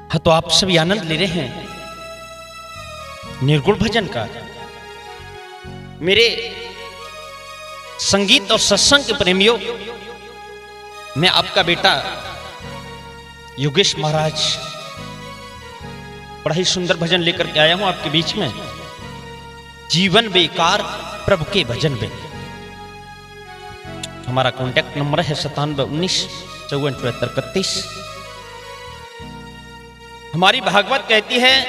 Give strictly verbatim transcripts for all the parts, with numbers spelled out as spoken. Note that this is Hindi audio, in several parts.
हाँ, तो आप सभी आनंद ले रहे हैं निर्गुण भजन का। मेरे संगीत और सत्संग के प्रेमियों, मैं आपका बेटा योगेश महाराज बड़ा ही सुंदर भजन लेकर के आया हूं आपके बीच में। जीवन बेकार प्रभु के भजन में। हमारा कॉन्टैक्ट नंबर है सतानवे उन्नीस चौवन चौहत्तर इकतीस। हमारी भागवत कहती है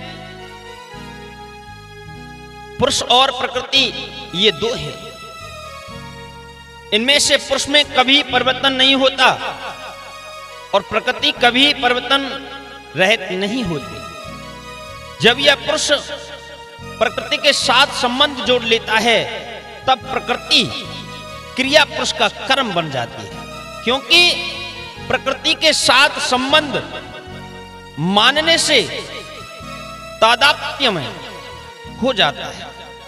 पुरुष और प्रकृति ये दो हैं, इनमें से पुरुष में कभी परिवर्तन नहीं होता और प्रकृति कभी परिवर्तन रहित नहीं होती। जब यह पुरुष प्रकृति के साथ संबंध जोड़ लेता है तब प्रकृति क्रिया पुरुष का कर्म बन जाती है, क्योंकि प्रकृति के साथ संबंध मानने से तादात्म्य में हो जाता है।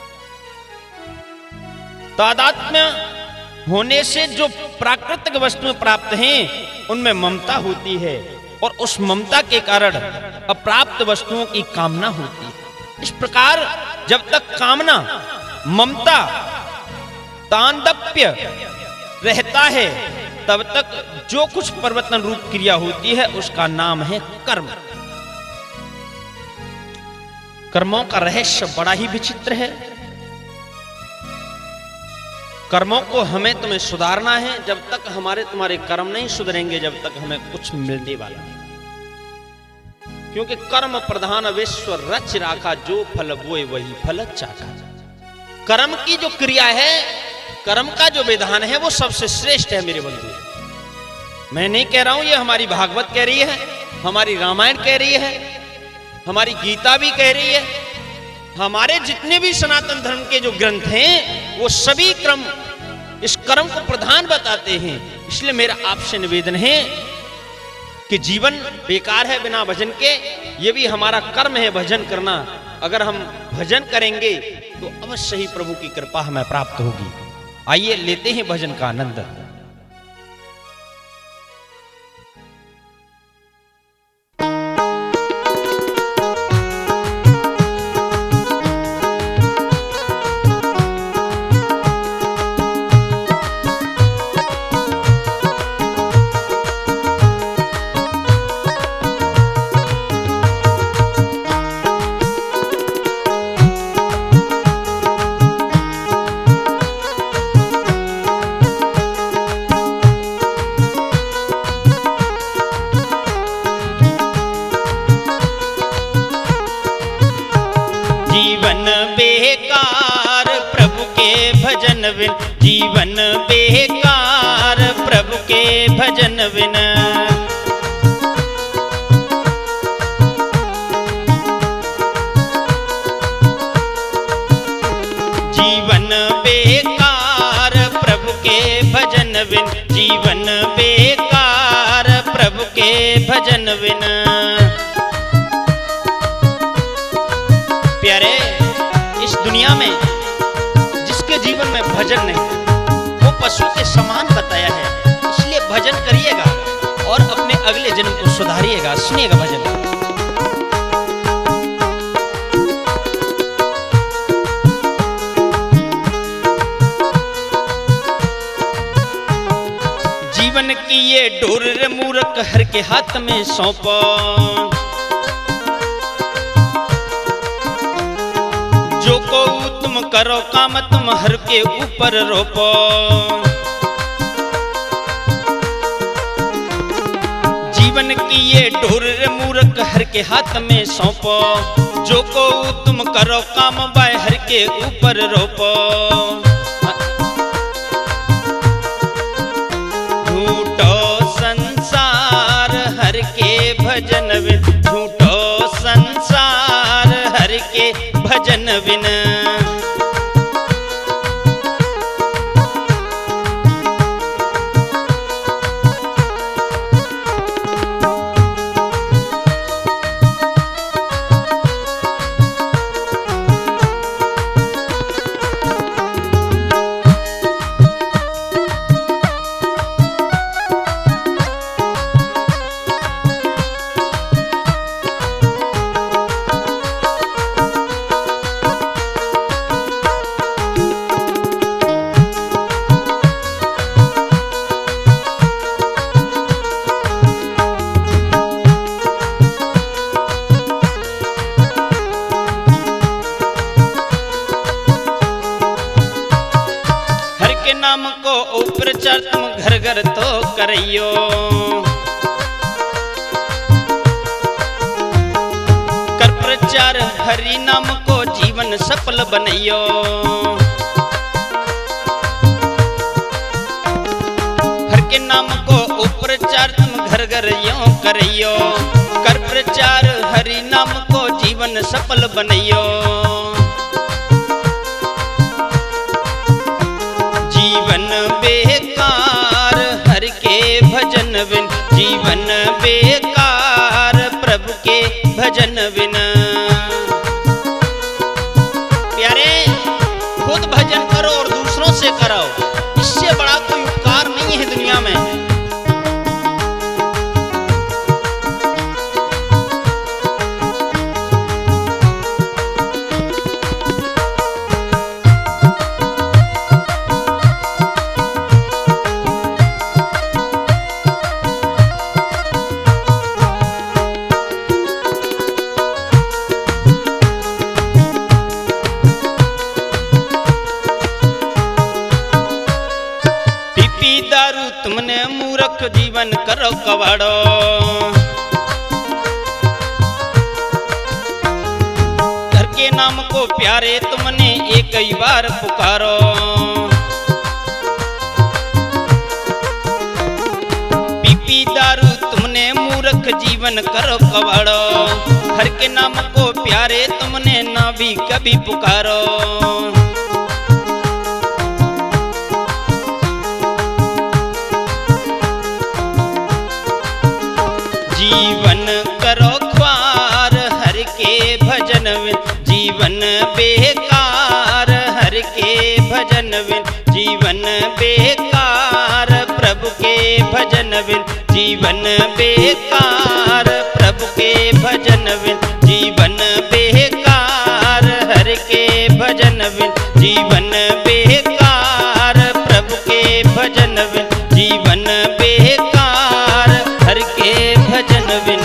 तादात्म्य होने से जो प्राकृतिक वस्तुएं प्राप्त हैं उनमें ममता होती है और उस ममता के कारण अप्राप्त वस्तुओं की कामना होती है। इस प्रकार जब तक कामना, ममता, तांदप्य रहता है तब तक जो कुछ परिवर्तन रूप क्रिया होती है उसका नाम है कर्म। कर्मों का रहस्य बड़ा ही विचित्र है। कर्मों को हमें तुम्हें सुधारना है। जब तक हमारे तुम्हारे कर्म नहीं सुधरेंगे जब तक हमें कुछ मिलने वाला नहीं, क्योंकि कर्म प्रधान विश्व रच राखा, जो फल बोए वही फल चाखा। कर्म की जो क्रिया है, कर्म का जो विधान है वो सबसे श्रेष्ठ है मेरे बंधु। मैं नहीं कह रहा हूं, ये हमारी भागवत कह रही है, हमारी रामायण कह रही है, हमारी गीता भी कह रही है, हमारे जितने भी सनातन धर्म के जो ग्रंथ हैं वो सभी क्रम इस कर्म को प्रधान बताते हैं। इसलिए मेरा आपसे निवेदन है कि जीवन बेकार है बिना भजन के। ये भी हमारा कर्म है भजन करना। अगर हम भजन करेंगे तो अवश्य ही प्रभु की कृपा हमें प्राप्त होगी। आइए लेते हैं भजन का आनंद। जीवन बेकार प्रभु के भजन बिन। जीवन बेकार प्रभु के भजन बिन। जीवन बेकार प्रभु के भजन बिन। प्यारे, इस दुनिया में जीवन में भजन नहीं, वो पशु के समान बताया है। इसलिए भजन करिएगा और अपने अगले जन्म को सुधारिएगा। सुनिएगा भजन। जीवन की ये डोर मूर्ख हर के हाथ में सौंपो। जो को तुम करो काम तुम हर के ऊपर रोपो। जीवन की ये डोर मूर्ख हर के हाथ में सौंपो। जो को तुम करो काम बाय हर के ऊपर रोपो। झूठो संसार हर के भजन बिन। झूठो संसार हर के भजन बिन। घर घर तो करियो। कर प्रचार हरि नाम को जीवन सफल बनइयो। हर के नाम को उपचार तुम घर घर यूं करियो। कर प्रचार हरि नाम को जीवन सफल बनइयो। जीवन बेकार हर के भजन बिन, जीवन बेकार प्रभु के भजन बिन। प्यारे खुद भजन करो और दूसरों से कराओ, इससे बड़ा कोई उपकार नहीं है दुनिया में। तुमने मूर्ख जीवन करो कवाड़ो। घर के नाम को प्यारे तुमने एक ही बार पुकारो। पीपी दारू तुमने मूर्ख जीवन करो कवाड़ो। हर के नाम को प्यारे तुमने ना भी कभी पुकारो। जीवन करो ख्वार हर के भजन बिन, जीवन बेकार हर के भजन बिन। जीवन बेकार प्रभु के भजन बिन, जीवन बेकार प्रभु के भजन बिन। जीवन बेकार हर के भजन बिन, जीवन बेकार प्रभु के भजन बिन। जीवन बेकार हर के भजन बिन।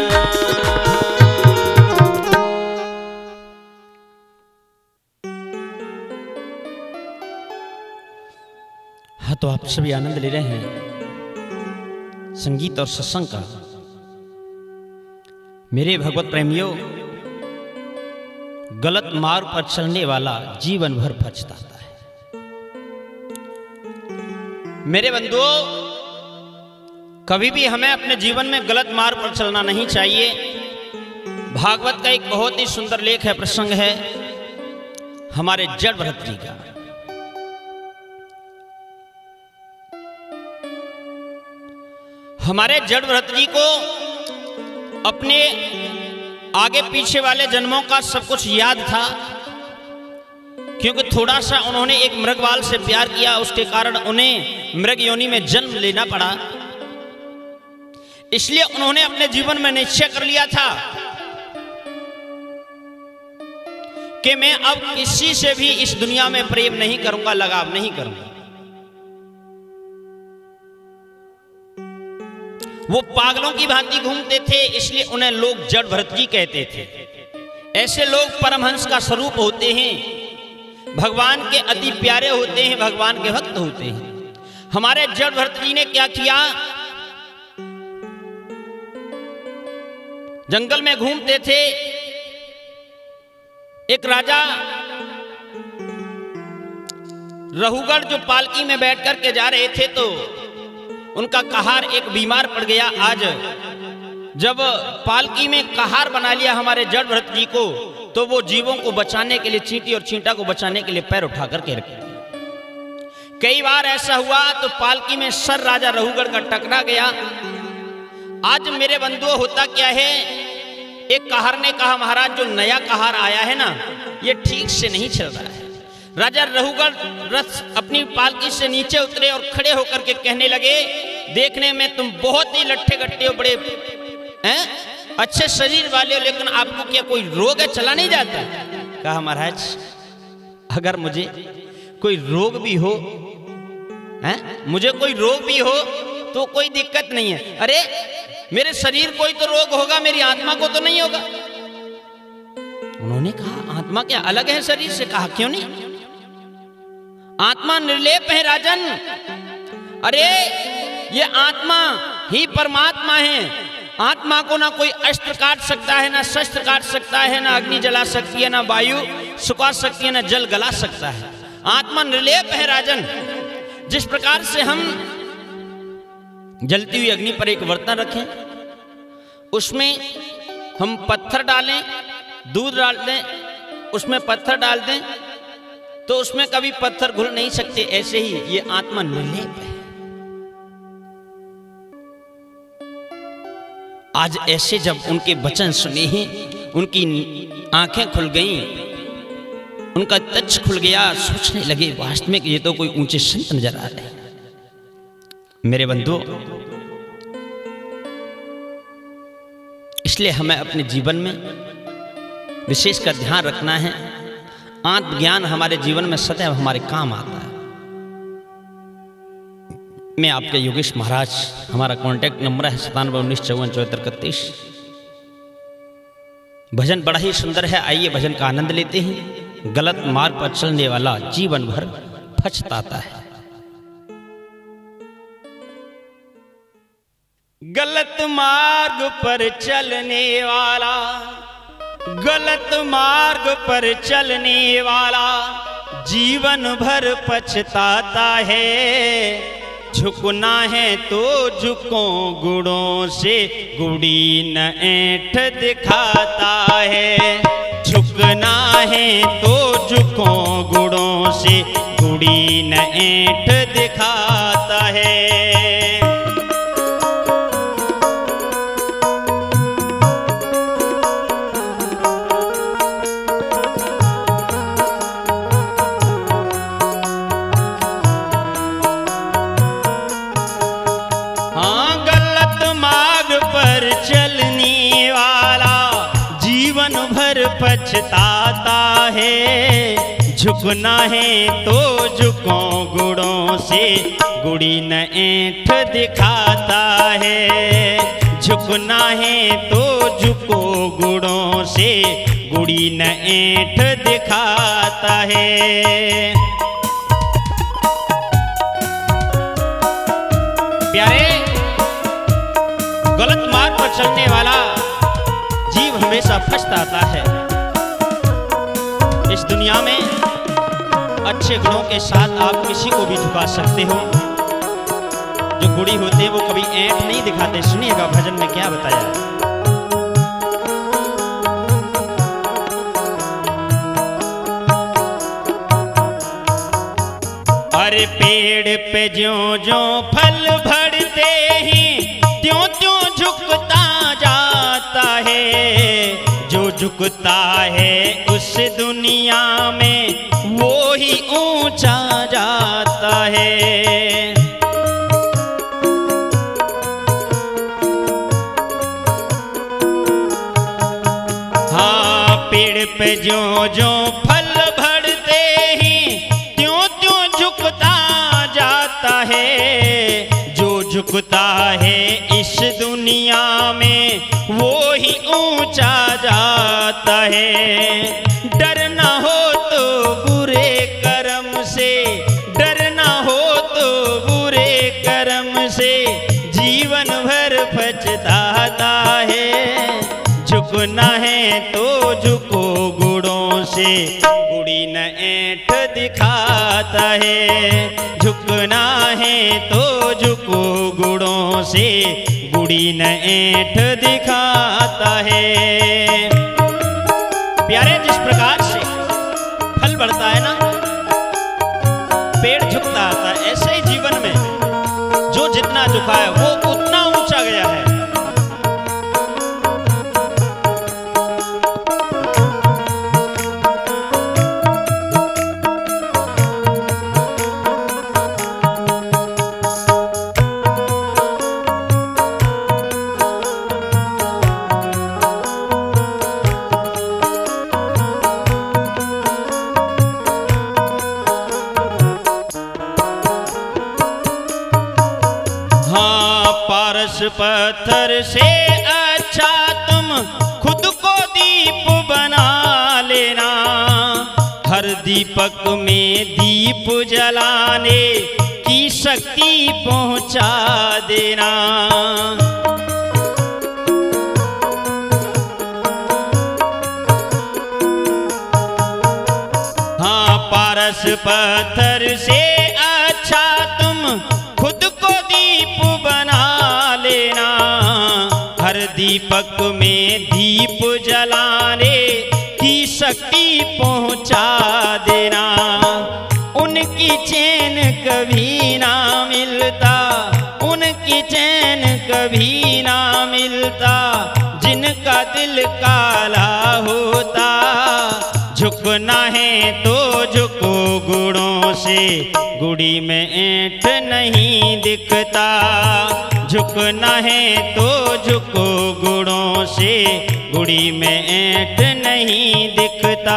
हाँ, तो आप सभी आनंद ले रहे हैं संगीत और सत्संग का। मेरे भगवत प्रेमियों, गलत मार्ग पर चलने वाला जीवन भर पछताता है। मेरे बंधुओं, कभी भी हमें अपने जीवन में गलत मार्ग पर चलना नहीं चाहिए। भागवत का एक बहुत ही सुंदर लेख है, प्रसंग है हमारे जड़ भरत जी का। हमारे जड़ भरत जी को अपने आगे पीछे वाले जन्मों का सब कुछ याद था, क्योंकि थोड़ा सा उन्होंने एक मृगवाल से प्यार किया, उसके कारण उन्हें मृग योनि में जन्म लेना पड़ा। इसलिए उन्होंने अपने जीवन में निश्चय कर लिया था कि मैं अब किसी से भी इस दुनिया में प्रेम नहीं करूंगा, लगाव नहीं करूंगा। वो पागलों की भांति घूमते थे, इसलिए उन्हें लोग जड़ भरत जी कहते थे। ऐसे लोग परमहंस का स्वरूप होते हैं, भगवान के अति प्यारे होते हैं, भगवान के भक्त होते हैं। हमारे जड़ भरत जी ने क्या किया, जंगल में घूमते थे। एक राजा रहुगढ़ जो पालकी में बैठ करके जा रहे थे, तो उनका कहार एक बीमार पड़ गया। आज जब पालकी में कहार बना लिया हमारे जड़ भरत जी को, तो वो जीवों को बचाने के लिए, चींटी और चींटा को बचाने के लिए पैर उठा करके रखे। कई बार ऐसा हुआ तो पालकी में सर राजा रहुगढ़ का टकरा गया। आज मेरे बंधुओं, होता क्या है, एक कहार ने कहा, महाराज जो नया कहार आया है ना, ये ठीक से नहीं चल रहा है। राजा रहुगढ़ रथ अपनी पालकी से नीचे उतरे और खड़े होकर के कहने लगे, देखने में तुम बहुत ही लट्ठे गट्टे हो, बड़े हैं, अच्छे शरीर वाले हो, लेकिन आपको क्या कोई रोग है, चला नहीं जाता? कहा, महाराज अगर मुझे कोई रोग भी हो, हैं, मुझे कोई रोग भी हो तो कोई दिक्कत नहीं है। अरे मेरे शरीर कोई तो रोग होगा, मेरी आत्मा को तो नहीं होगा। उन्होंने कहा, आत्मा क्या अलग है शरीर से? कहा, क्यों नहीं, आत्मा निर्लेप है राजन। अरे ये आत्मा ही परमात्मा है। आत्मा को ना कोई अस्त्र काट सकता है, ना शस्त्र काट सकता है, ना अग्नि जला सकती है, ना वायु सुखा सकती है, ना जल गला सकता है। आत्मा निर्लेप है राजन। जिस प्रकार से हम जलती हुई अग्नि पर एक बर्तन रखें, उसमें हम पत्थर डालें, दूध डाल दें, उसमें पत्थर डाल दें तो उसमें कभी पत्थर घुल नहीं सकते। ऐसे ही ये आत्मा निर्लेप है। आज ऐसे जब उनके वचन सुने ही उनकी आंखें खुल गईं, उनका तच खुल गया, सोचने लगे वास्तव में कि ये तो कोई ऊंचे संत नजर आ रहे हैं। मेरे बंधुओं, इसलिए हमें अपने जीवन में विशेष का ध्यान रखना है। आत्मज्ञान हमारे जीवन में सदैव हमारे काम आता है। मैं आपके योगेश महाराज, हमारा कांटेक्ट नंबर है सतानवे उन्नीस चौवन चौहत्तर इकतीस। भजन बड़ा ही सुंदर है, आइए भजन का आनंद लेते हैं। गलत मार्ग पर चलने वाला जीवन भर पछताता है। गलत मार्ग पर चलने वाला, गलत मार्ग पर चलने वाला जीवन भर पछताता है। झुकना है तो झुको गुणों से, गुड़ी न ऐंठ दिखाता है। झुकना है तो झुको गुणों से, गुड़ी न ऐंठ दिखाता है। पछताता है। झुकना है तो झुको गुणों से, गुड़ी न ऐंठ दिखाता है। झुकना है तो झुको गुणों से, गुड़ी न ऐंठ दिखाता है। प्यारे, गलत मार्ग पर चलने वाला जीव हमेशा पछताता है। इस दुनिया में अच्छे गुणों के साथ आप किसी को भी झुका सकते हो। जो गुणी होते हैं वो कभी ऐंठ नहीं दिखाते। सुनिएगा भजन में क्या बताया। अरे पेड़ पे ज्यों ज्यों फल बढ़ते ही, त्यों त्यों झुकता जाता है। जो झुकता है उस दुनिया में, वो ही ऊंचा जाता है। हाँ, पेड़ पे ज्यों ज्यों फल बढ़ते ही, त्यों त्यों झुकता जाता है। जो झुकता है इस दुनिया में, वो ही ऊंचा जाता है। डरना हो तो बुरे कर्म से, डरना हो तो बुरे कर्म से, जीवन भर पछताता है। झुकना है तो झुको गुणों से, गुड़ी न ऐंठ दिखाता है। झुकना है तो झुको गुणों से, गुड़ी न ऐंठ दिखाता है। प्यारे, जिस प्रकार से फल बढ़ता है ना, पेड़ झुकता आता है, ऐसे ही जीवन में जो जितना झुका है वो उतना ऊंचा गया है। पत्थर से अच्छा तुम खुद को दीप बना लेना। हर दीपक में दीप जलाने की शक्ति पहुंचा देना। हाँ, पारस पत्थर से अच्छा तुम खुद को दीप बना लेना। हर दीपक में दीप जलाने की शक्ति पहुंचा देना। उनकी चैन कभी ना मिलता, उनकी चैन कभी ना मिलता, जिनका दिल काला होता। झुकना है तो झुको गुणों से, गुड़ी में ऐंठ नहीं दिखता। झुकना है तो झुको गुणों से, गुड़ी में ऐंठ नहीं दिखता।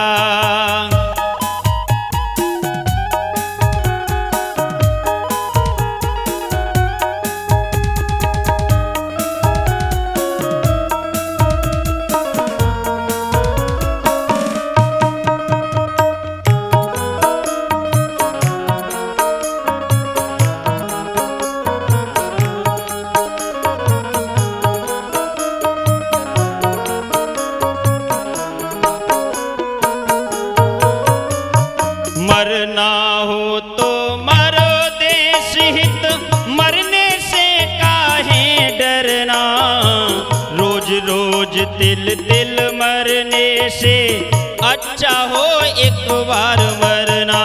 मरना हो तो मरो देश हित, मरने से काहे डरना। रोज रोज तिल तिल मरने से अच्छा हो एक बार मरना।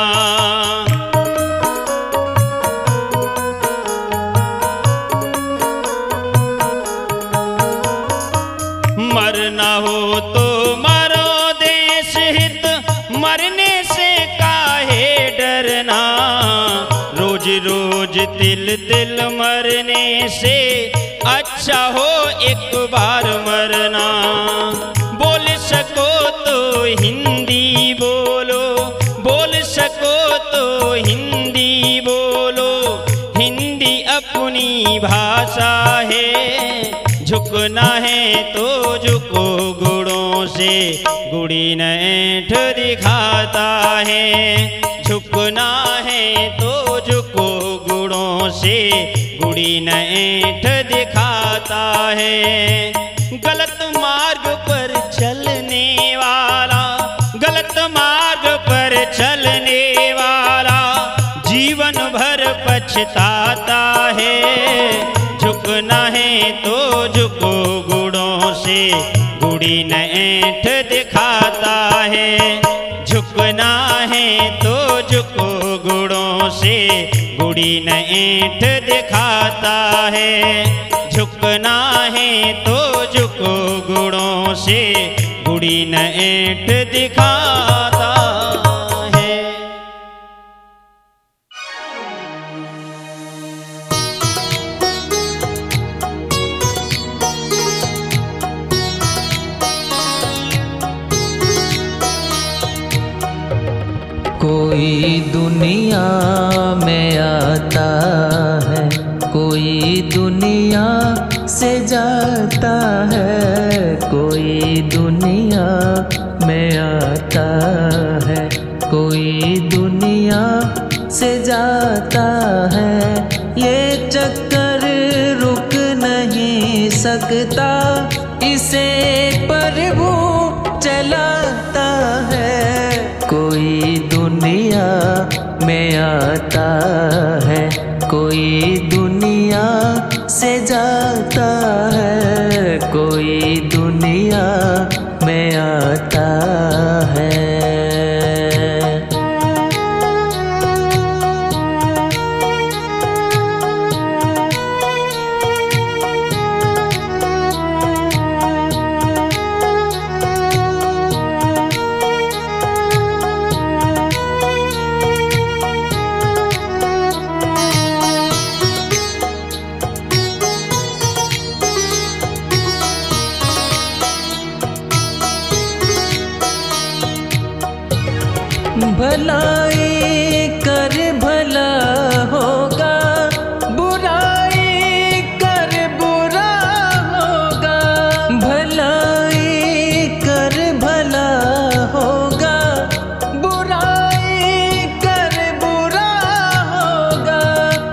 मरना हो तो मरो देश हित, मरने से डरना। रोज रोज तिल तिल मरने से अच्छा हो एक बार मरना। बोल सको तो हिंदी बोलो, बोल सको तो हिंदी बोलो, हिंदी अपनी भाषा है। झुकना है तो झुको गुणों से, गुड़ी न ऐंठ दिखाता है। झुकना है तो झुको गुणों से, गुड़ी न ऐंठ दिखाता है। गलत मार्ग पर चलने वाला, गलत मार्ग पर चलने वाला जीवन भर पछताता है। झुकना है तो झुको गुणों से, गुड़ी न ऐंठ दिखाता है। झुकना है तो झुको गुणों से, गुड़ी न ऐंठ दिखाता है। झुकना है तो झुको गुणों से, गुड़ी न ऐंठ दिखाता है। कोई दुनिया में आता है, कोई दुनिया से जाता है। कोई दुनिया में आता है, कोई दुनिया से जाता है। ये चक्कर रुक नहीं सकता, इसे प्रभु चलाता है। कोई दुनिया में आता है, कोई दुनिया से जाता है। कोई दुनिया में आता है। भलाई कर भला होगा, बुराई कर बुरा होगा। भलाई कर भला होगा, बुराई कर बुरा होगा।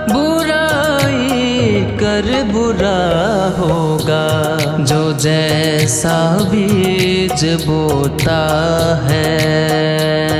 जो जैसा बीज बोता है,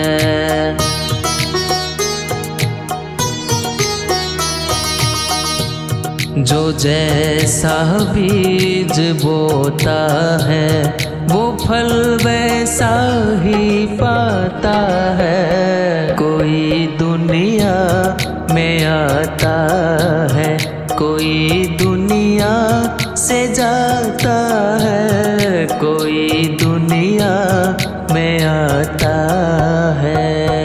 जो जैसा बीज बोता है वो फल वैसा ही पाता है। कोई दुनिया में आता है, कोई दुनिया से जाता है, कोई दुनिया में आता है।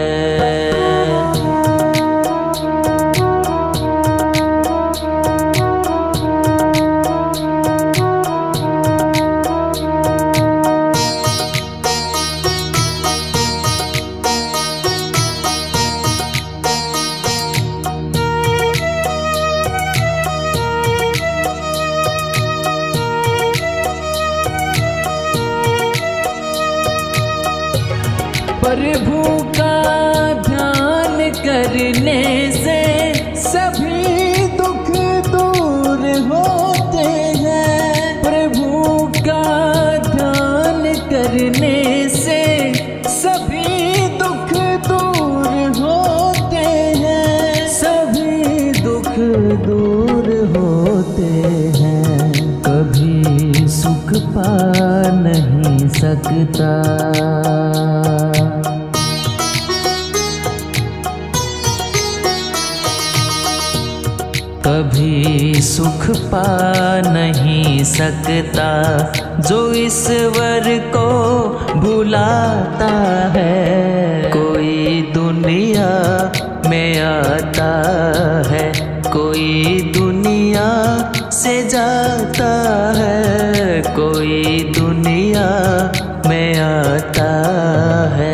प्रभु का ध्यान करने से सभी दुख दूर होते हैं। प्रभु का ध्यान करने से सभी दुख दूर होते हैं, सभी दुख दूर होते हैं। कभी सुख पा नहीं सकता, कभी सुख पा नहीं सकता जो ईश्वर को भुलाता है। कोई दुनिया में आता है, कोई दुनिया से जाता है, कोई दुनिया में आता है।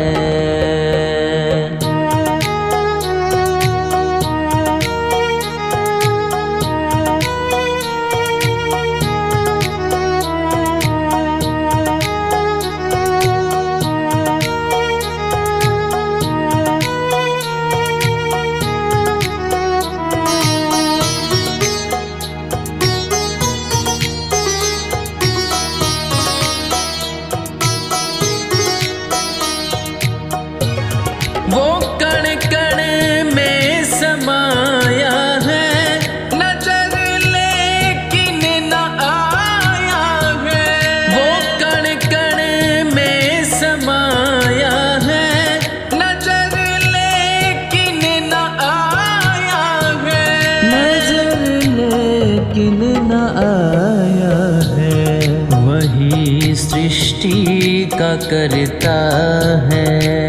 वो कण कण में समाया है, नजर लेकिन न आया है। वो कण कण में समाया है, नजर लेकिन न आया है, नजर लेकिन न आया है। वही सृष्टि का करता है,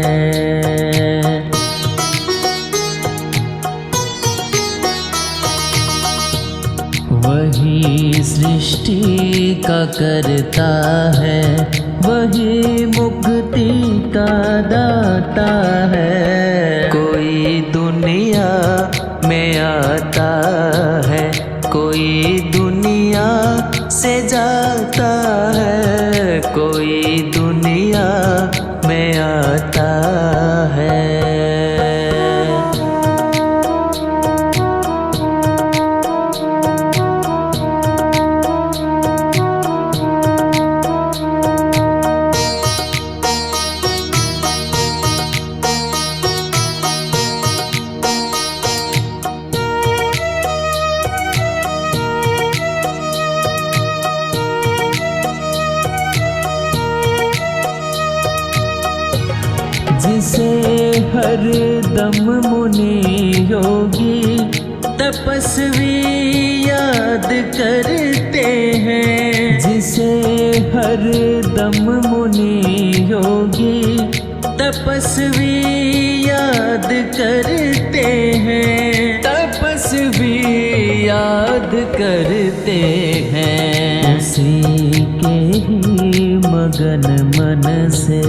वही सृष्टि का करता है, वही मुक्ति का दाता है। कोई दुनिया में आता है, कोई दुनिया से जाता है, कोई दुनिया में आता है। जिसे हर दम मुनि योगी तपस्वी याद करते हैं, जिसे हर दम मुनि योगी तपस्वी याद करते हैं, तपस्वी याद करते हैं। उसी के ही मगन मन से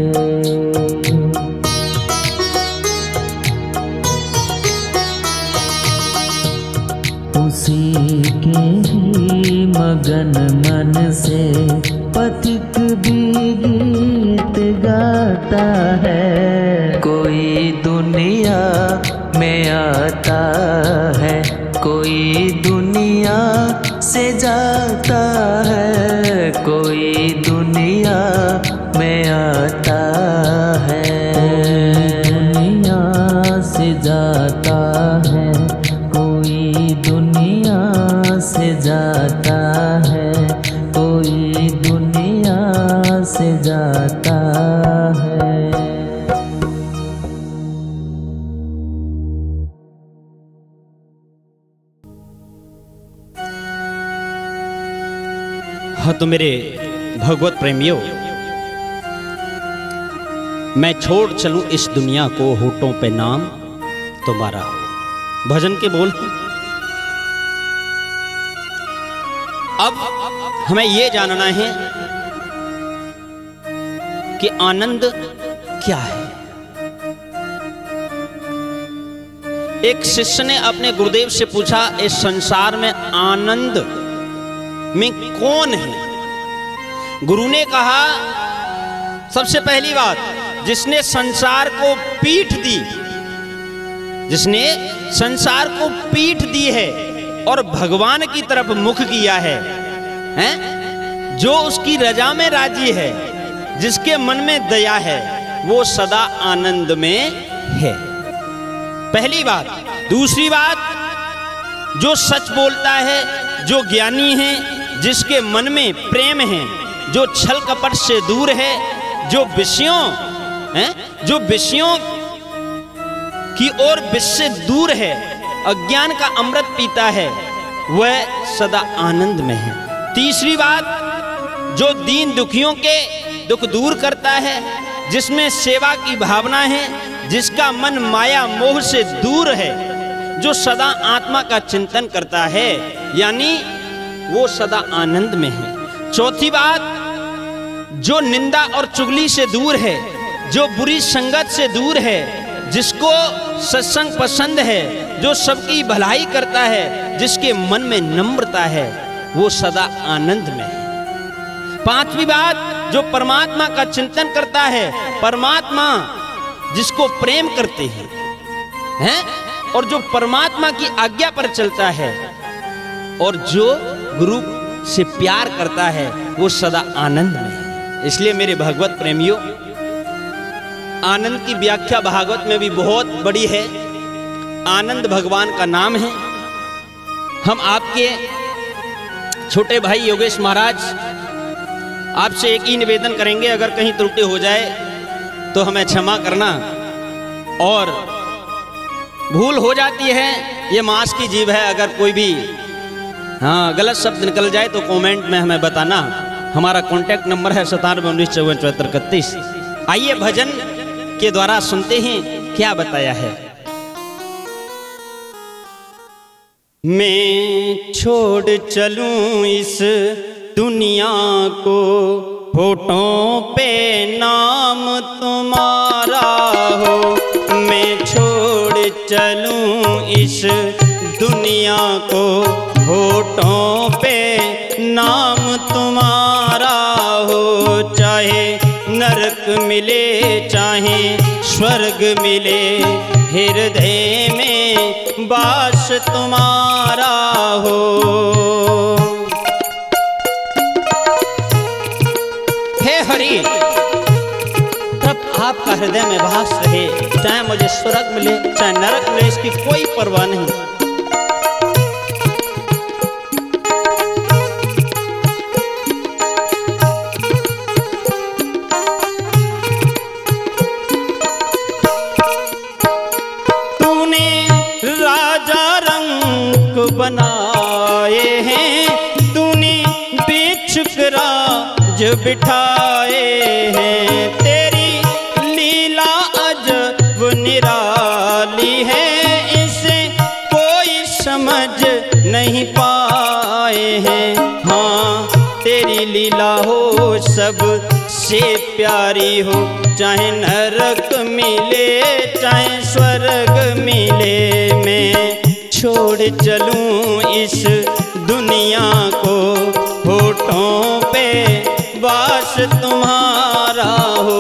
उसी के ही मगन मन से पथिक भी गीत गाता है। कोई दुनिया में आता है, कोई दुनिया से जाता है, कोई दुनिया में आता है, दुनिया से जाता है, कोई दुनिया से जाता है, कोई दुनिया से जाता है। हाँ तो मेरे भगवत प्रेमियों, मैं छोड़ चलूं इस दुनिया को, होठों पे नाम तुम्हारा, भजन के बोल। अब हमें यह जानना है कि आनंद क्या है। एक शिष्य ने अपने गुरुदेव से पूछा, इस संसार में आनंद में कौन है? गुरु ने कहा, सबसे पहली बात, जिसने संसार को पीठ दी, जिसने संसार को पीठ दी है और भगवान की तरफ मुख किया है, हैं? जो उसकी रजा में राजी है, जिसके मन में दया है, वो सदा आनंद में है। पहली बात। दूसरी बात, जो सच बोलता है, जो ज्ञानी है, जिसके मन में प्रेम है, जो छल कपट से दूर है, जो विषयों हैं, जो विषयों की ओर विष से दूर है, अज्ञान का अमृत पीता है, वह सदा आनंद में है। तीसरी बात, जो दीन दुखियों के दुख दूर करता है, जिसमें सेवा की भावना है, जिसका मन माया मोह से दूर है, जो सदा आत्मा का चिंतन करता है, यानी वो सदा आनंद में है। चौथी बात, जो निंदा और चुगली से दूर है, जो बुरी संगत से दूर है, जिसको सत्संग पसंद है, जो सबकी भलाई करता है, जिसके मन में नम्रता है, वो सदा आनंद में है। पांचवी बात, जो परमात्मा का चिंतन करता है, परमात्मा जिसको प्रेम करते हैं, हैं? और जो परमात्मा की आज्ञा पर चलता है, और जो गुरु से प्यार करता है, वो सदा आनंद में है। इसलिए मेरे भगवत प्रेमियों, आनंद की व्याख्या भागवत में भी बहुत बड़ी है। आनंद भगवान का नाम है। हम आपके छोटे भाई योगेश महाराज आपसे एक ही निवेदन करेंगे, अगर कहीं त्रुटि हो जाए तो हमें क्षमा करना, और भूल हो जाती है, ये मांस की जीव है, अगर कोई भी हाँ गलत शब्द निकल जाए तो कमेंट में हमें बताना। हमारा कॉन्टैक्ट नंबर है सतानवे उन्नीस चौवन चौहत्तर इकतीस। आइए भजन के द्वारा सुनते हैं क्या बताया है। मैं छोड़ चलूं इस दुनिया को, होठों पे नाम तुम्हारा हो। मैं छोड़ चलूं इस दुनिया को, होठों पे नाम तुम्हारा हो। चाहे नरक मिले चाहे स्वर्ग मिले, हृदय में वास तुम्हारा हो। हे हरि, तब आपका हृदय में वास रहे, चाहे मुझे स्वर्ग मिले चाहे नरक मिले, इसकी कोई परवाह नहीं। बनाए हैं तूने बिछुक राज बिठाए हैं, तेरी लीला अजब निराली है, इसे कोई समझ नहीं पाए हैं। हाँ तेरी लीला हो सब से प्यारी हो, चाहे नरक मिले चाहे स्वर्ग मिले। मैं छोड़ चलूं इस दुनिया को, होठों पे वास तुम्हारा हो।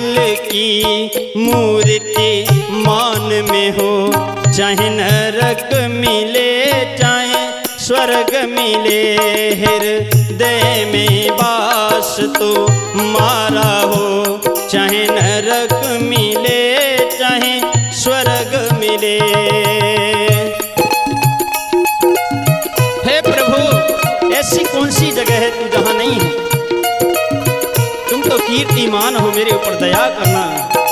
दिल की मूर्ति मान में हो, चाहे नरक मिले चाहे स्वर्ग मिले, हृदय में वास तो मारा हो, चाहे नरक मिले चाहे स्वर्ग मिले। हे प्रभु, ऐसी कौन सी जगह है तू जहां नहीं है? तुम तो कीर्तिमान हो, मेरे ऊपर दया करना।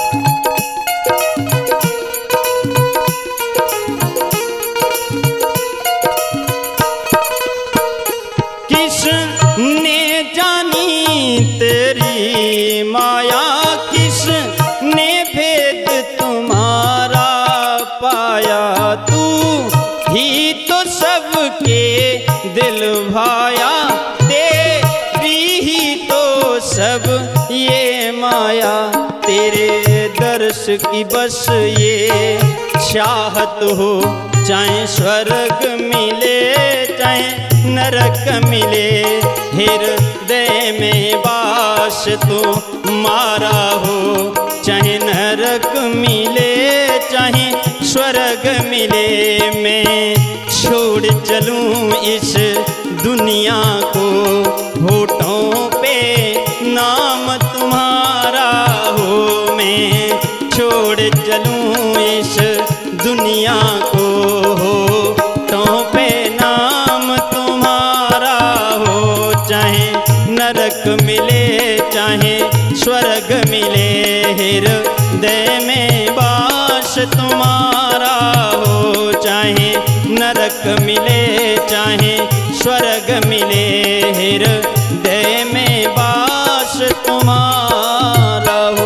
किसने जानी तेरी माया, किसने भेद तुम्हारा पाया, तू ही तो सबके दिल भाया, तेरी ही तो सब ये माया, तेरे दर्श की बस ये चाहत हो, चाहे स्वर्ग मिले चाहे नरक मिले, हृदय में वास तो मारा हो, चाहे नरक मिले चाहे स्वर्ग मिले। मैं छोड़ चलूं इस दुनिया को, होठों पे नाम तुम्हारा हो, मैं छोड़ चलूं इस दुनिया को, होठों पे नाम तुम्हारा हो, चाहे नरक मिले चाहे स्वर्ग मिले, हृदय में वास तुम्हारा हो, चाहे नरक मिले चाहे स्वर्ग मिले, हृदय में वास तुम्हारा हो।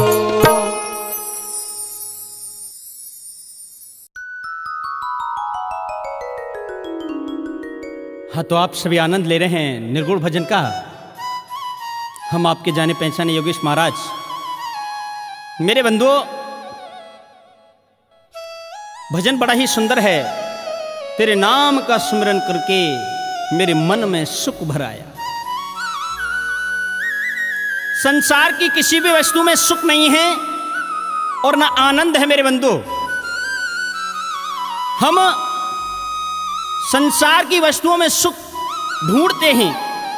हाँ, तो आप सभी आनंद ले रहे हैं निर्गुण भजन का। हम आपके जाने पहचाने योगेश महाराज। मेरे बंधुओं, भजन बड़ा ही सुंदर है। तेरे नाम का सुमिरन करके मेरे मन में सुख भर आया। संसार की किसी भी वस्तु में सुख नहीं है और ना आनंद है मेरे बंधु। हम संसार की वस्तुओं में सुख ढूंढते हैं।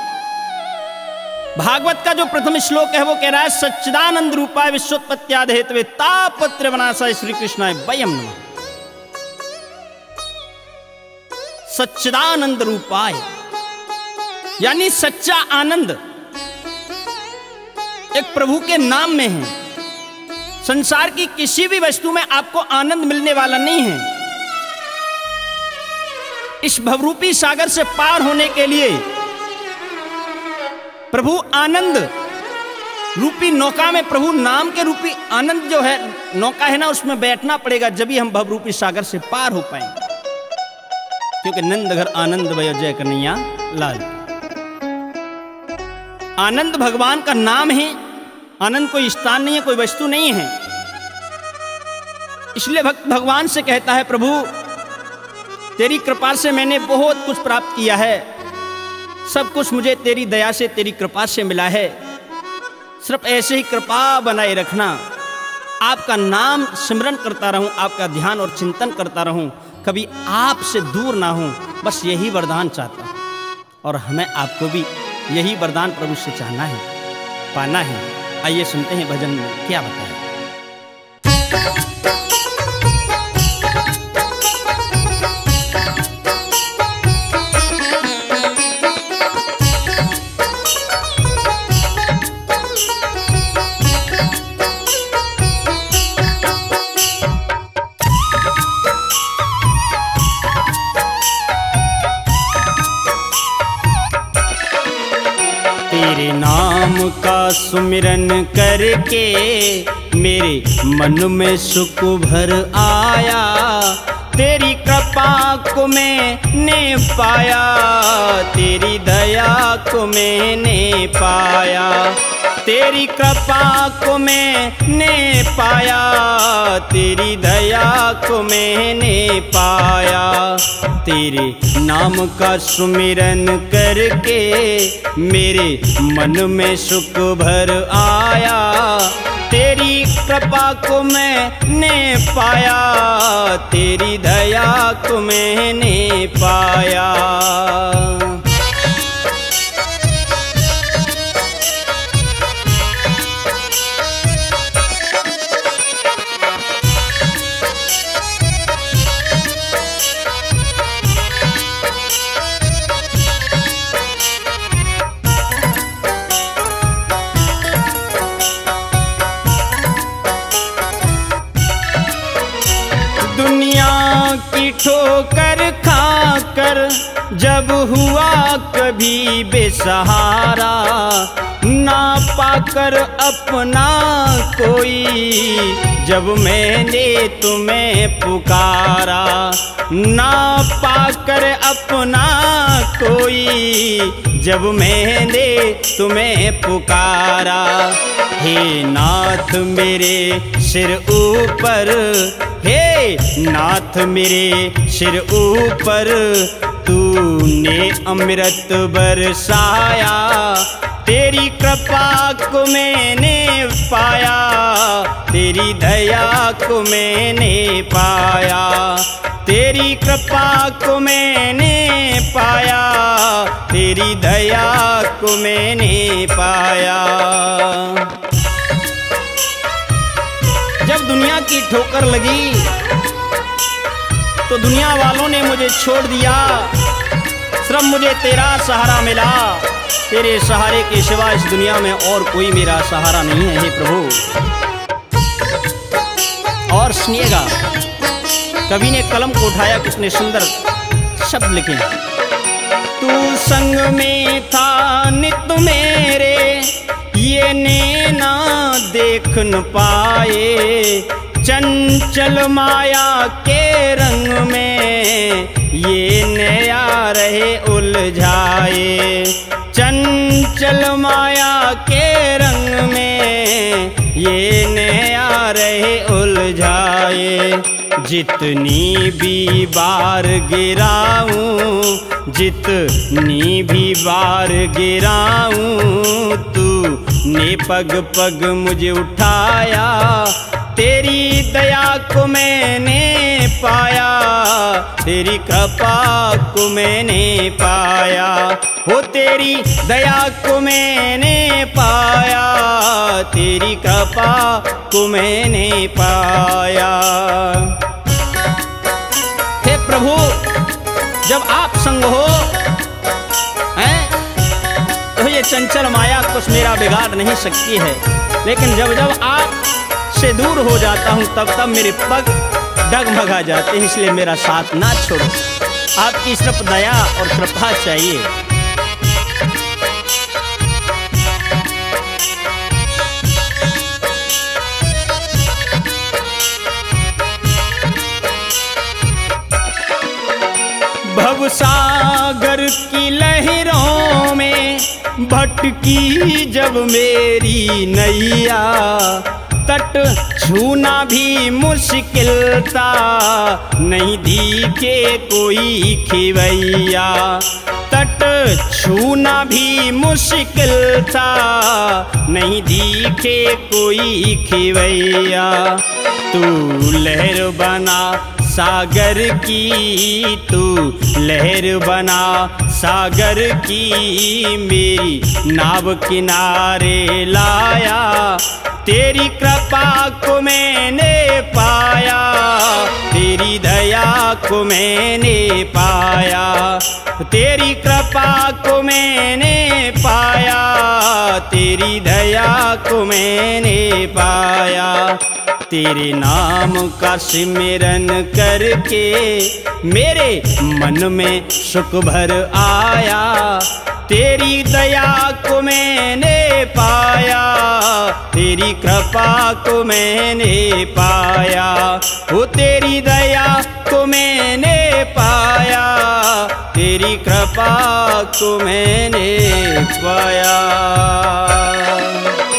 भागवत का जो प्रथम श्लोक है वो कह रहा है, सच्चिदानंद रूपाय विश्वोत्पत्त्यादि हेतवे तापत्र वनाशाय श्री कृष्णाय वयम् नमः। सच्चिदानंद रूपाय यानी सच्चा आनंद एक प्रभु के नाम में है। संसार की किसी भी वस्तु में आपको आनंद मिलने वाला नहीं है। इस भवरूपी सागर से पार होने के लिए प्रभु आनंद रूपी नौका में, प्रभु नाम के रूपी आनंद जो है नौका है ना, उसमें बैठना पड़ेगा, जब ही हम भवरूपी सागर से पार हो पाएंगे। क्योंकि नंद घर आनंद भयो जय कन्हैया लाल। आनंद भगवान का नाम है। आनंद कोई स्थान नहीं है, कोई वस्तु नहीं है। इसलिए भक्त भगवान से कहता है, प्रभु तेरी कृपा से मैंने बहुत कुछ प्राप्त किया है। सब कुछ मुझे तेरी दया से, तेरी कृपा से मिला है। सिर्फ ऐसे ही कृपा बनाए रखना। आपका नाम सिमरन करता रहूं, आपका ध्यान और चिंतन करता रहूं, कभी आपसे दूर ना हूं। बस यही वरदान चाहता हूं। और हमें आपको भी यही वरदान प्रभु से चाहना है, पाना है। आइए सुनते हैं भजन में क्या बताया। तेरे नाम का सुमिरन करके मेरे मन में सुख भर आया। तेरी कृपा को मैंने पाया, तेरी दया को मैंने पाया। तेरी कृपा को मैंने पाया, तेरी दया को मैंने पाया। तेरे नाम का सुमिरन करके मेरे मन में सुख भर आया। कृपा को मैंने पाया, तेरी दया को मैंने पाया। ठोकर खाकर जब हुआ कभी बेसहारा, ना पाकर अपना कोई जब मैंने तुम्हें पुकारा, ना पाकर अपना कोई जब मैंने तुम्हें पुकारा। हे नाथ मेरे सिर ऊपर, हे नाथ मेरे सिर ऊपर तूने अमृत बरसाया, तेरी कृपा को मैंने पाया, तेरी दया को मैंने पाया, तेरी कृपा को मैंने पाया, तेरी दया को मैंने पाया। जब दुनिया की ठोकर लगी तो दुनिया वालों ने मुझे छोड़ दिया, सिर्फ मुझे तेरा सहारा मिला, तेरे सहारे के सिवा इस दुनिया में और कोई मेरा सहारा नहीं है। हे प्रभु। और सुनिएगा, कवि ने कलम को उठाया, कितने सुंदर शब्द लिखे। तू संग में था नित मेरे, ये नैना देख न पाए, चंचल माया के रंग में ये नया रहे उलझाए, चंचल माया के रंग में ये नया रहे उलझाए। जितनी भी बार गिराऊं, जितनी भी बार गिराऊं, तूने पग पग मुझे उठाया, तेरी दया को मैंने पाया, तेरी कृपा को मैंने पाया, हो तेरी दया को मैंने पाया, तेरी कृपा को मैंने पाया। हे प्रभु, जब आप संग हो हैं तो ये चंचल माया कुछ मेरा बिगाड़ नहीं सकती है, लेकिन जब जब आप से दूर हो जाता हूँ तब तब मेरे पग डगमगा जाते हैं, इसलिए मेरा साथ ना छोड़ो। आपकी सिर्फ दया और कृपा चाहिए। भवसागर की लहरों में भटकी जब मेरी नैया, तट छूना भी मुश्किल था, नहीं दिखे कोई खिवैया, तट छूना भी मुश्किल था, नहीं दिखे कोई खिवैया। तू लहर बना सागर की, तू लहर बना सागर की, मेरी नाव किनारे लाया, तेरी कृपा को मैंने पाया, तेरी दया को मैंने पाया, तेरी कृपा को मैंने पाया, तेरी दया को मैंने पाया। तेरे नाम का सिमरन करके मेरे मन में सुख भर आया, तेरी दया को मैंने पाया, तेरी कृपा को मैंने पाया, वो तेरी दया को मैंने पाया, तेरी कृपा को मैंने पाया।